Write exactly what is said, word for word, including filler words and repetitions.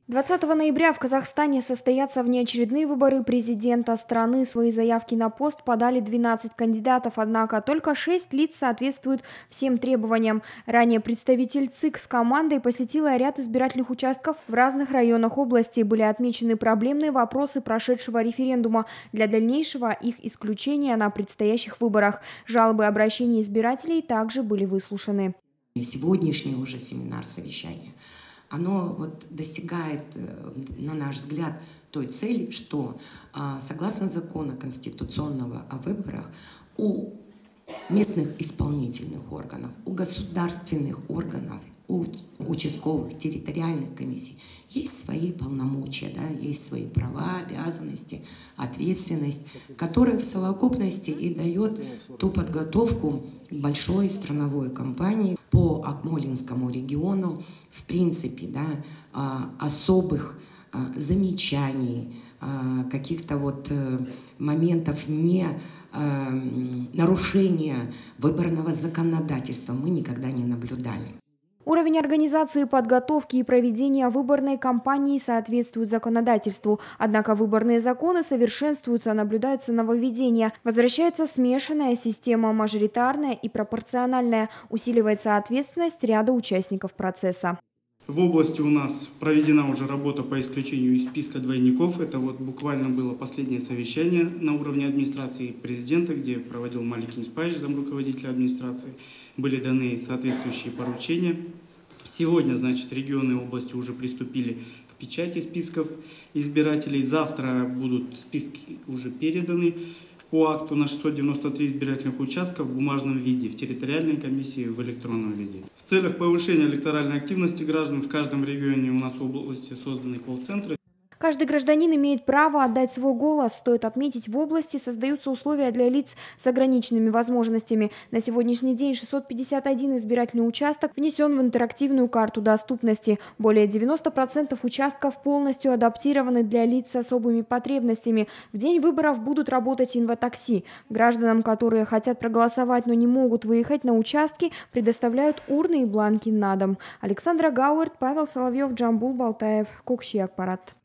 двадцатого ноября в Казахстане состоятся внеочередные выборы президента страны. Свои заявки на пост подали двенадцать кандидатов, однако только шесть лиц соответствуют всем требованиям. Ранее представитель ЦИК с командой посетила ряд избирательных участков в разных районах области. Были отмечены проблемные вопросы прошедшего референдума для дальнейшего их исключения на предстоящих выборах. Жалобы и обращения избирателей также были выслушаны. Сегодняшний уже семинар совещания, оно вот достигает, на наш взгляд, той цели, что согласно закона конституционного о выборах у местных исполнительных органов, у государственных органов, у участковых территориальных комиссий есть свои полномочия, да, есть свои права, обязанности, ответственность, которая в совокупности и дает ту подготовку большой страновой кампании по Акмолинскому региону, в принципе, да, особых замечаний, каких-то вот моментов не нарушения выборного законодательства мы никогда не наблюдали. Уровень организации, подготовки и проведения выборной кампании соответствует законодательству. Однако выборные законы совершенствуются, наблюдаются нововведения. Возвращается смешанная система, мажоритарная и пропорциональная. Усиливается ответственность ряда участников процесса. В области у нас проведена уже работа по исключению из списка двойников. Это вот буквально было последнее совещание на уровне администрации президента, где проводил Малик Ниспаевич, замруководителя администрации. Были даны соответствующие поручения. Сегодня, значит, регионы и области уже приступили к печати списков избирателей. Завтра будут списки уже переданы по акту на шестьсот девяносто три избирательных участков в бумажном виде, в территориальной комиссии в электронном виде. В целях повышения электоральной активности граждан в каждом регионе у нас в области созданы колл-центры. Каждый гражданин имеет право отдать свой голос. Стоит отметить, в области создаются условия для лиц с ограниченными возможностями. На сегодняшний день шестьсот пятьдесят один избирательный участок внесен в интерактивную карту доступности. Более девяноста процентов участков полностью адаптированы для лиц с особыми потребностями. В день выборов будут работать инвотакси. Гражданам, которые хотят проголосовать, но не могут выехать на участки, предоставляют урны и бланки на дом. Александра Гауэрт, Павел Соловьев, Джамбул Балтаев, Кокши Акпарат.